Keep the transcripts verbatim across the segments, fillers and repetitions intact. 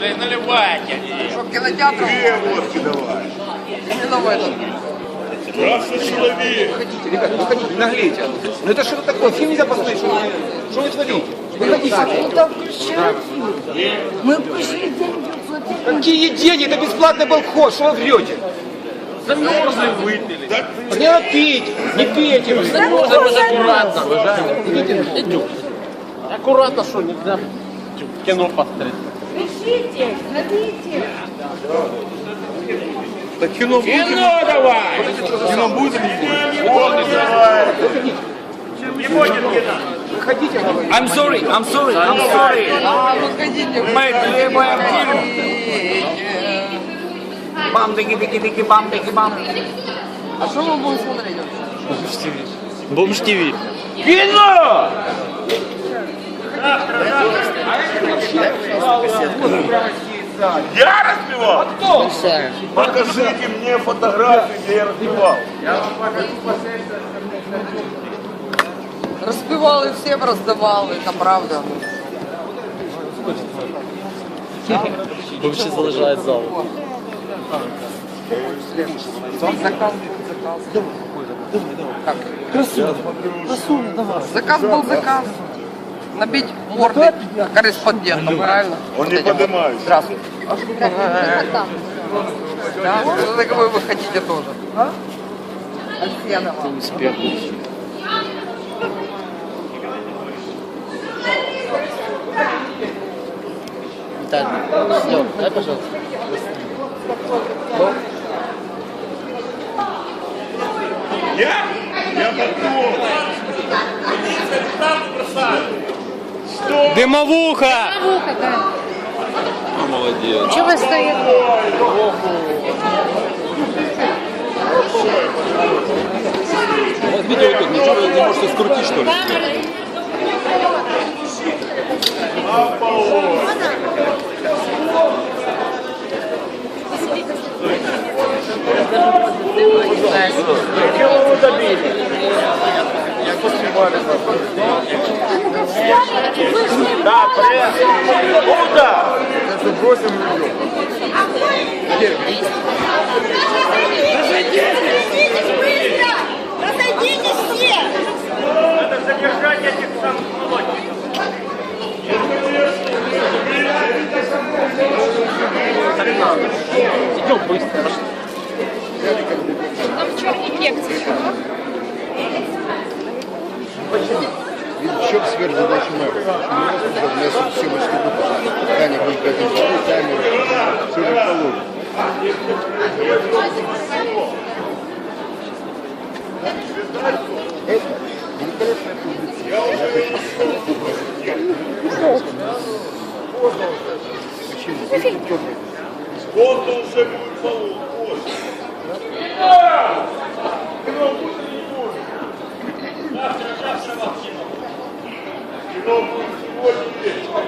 блядь, наливайте. Чтоб кинотеатр... Две водки давай. Именно в этом. Красный человек. Выходите, ребята, выходите, не наглейте. Ну это что такое? Фильм нельзя посмотреть, что вы, что вы творите? Выходите. Ну там включают. Мы включили деньги платили. Какие деньги? Это бесплатный был вход, что вы врете? Замерзли, выпили. Не надо пить, не пейте. Замерзли, мы аккуратно. Идем. Аккуратно, что нельзя кино посмотреть. Пишите, смотрите. Так кино будет? Кино давай! Кино будет? Не будет кино. Выходите, говорю. I'm sorry, I'm sorry, I'm sorry. А, выходите. Мы требуем фильм. Бам-дыки-дыки-дыки, бам-дыки-бам. А что мы будем смотреть вообще? Бомж ТВ. Кино! Я разбивал? Кто? Покажите мне фотографию, где я разбивал. Распевал и всем раздавал, это правда. Вообще залежает зал. Заказ, заказ. Как? Заказ был заказ. Набить морды корреспондентам, правильно? Он не поднимается. Здравствуйте. Да? Что такое вы хотите тоже? А? Успех. Так, все, дай, пожалуйста. Я? Я потом. Что? Дымовуха! Муха, да. Молодец. Чего вы стоите? Вот видео тут, ничего вы не можете скрутить, что ли? Чего вы добили? Да, пресс. Куда? Разойдитесь все! Надо задержать этих самых молодых. Идем быстро. Там в черный кекс еще. Еще сверхзадача мэра. У нас тут все выступают. Таня будет к этому столу, камеру. Все же положено. Это великолепная публика. Почему? Вот он уже будет полу. Кино будет или не будет? Завтра, завтра вам кино. Кино будет сегодня вечером.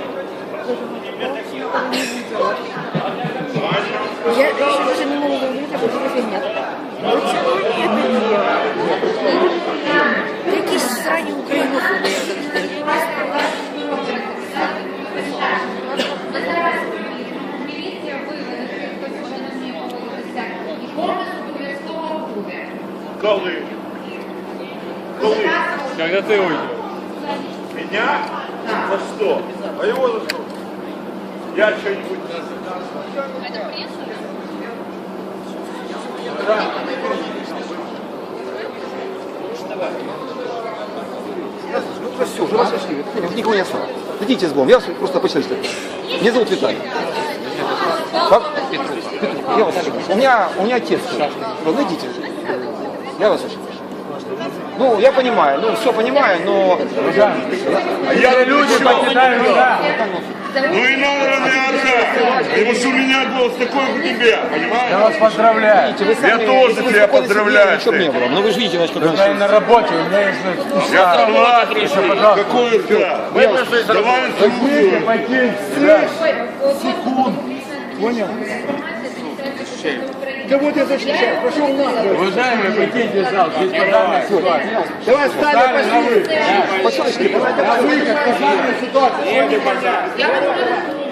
Я еще даже не могу говорить, а фотографии нет. Вот сегодня это дело. Какие срани украинофобы, я так скажу. Колы. Колы. Когда ты уйдешь? Меня? За что? А его за что? Я что-нибудь... Ну все, уже вас сошли. Никого не осталось. Идите с Богом. Я вас просто почувствую. Меня зовут Виталий. Как? Петров. Я вас у меня, у меня отец. Ну, идите. Я вас слышу. Ну, я понимаю, ну, все понимаю, но... А я люди покидаю. Ну и надо разряжать. Потому что у меня голос такой, как у тебя, понимаешь? Я вас поздравляю. Я тоже тебя поздравляю. Чтобы не было. Ну вы же видите, значит, как Я на работе, у меня есть... Я согласен. Какой рта? Давай Покиньте, покиньте. Секунд. Понял? Кого ты защищаешь? Пошел нахуй. Уважаемые, покиньте зал. Здесь пожарная ситуация. Давай встань, пошли. Пошли, давай, давай. Пожарная ситуация. Я